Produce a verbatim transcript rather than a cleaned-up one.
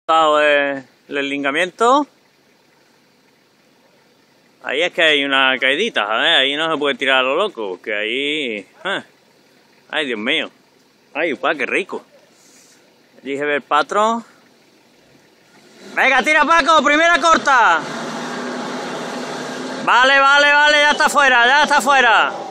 montado el, el enlingamiento. Ahí es que hay una caidita, ¿sabes? Ahí no se puede tirar a lo loco, porque ahí... ¿eh? Ay, Dios mío. Ay, upa, qué rico. Allí se ve el patrón. Venga, tira, Paco, primera corta. Vale, vale, vale, ya está fuera, ya está fuera.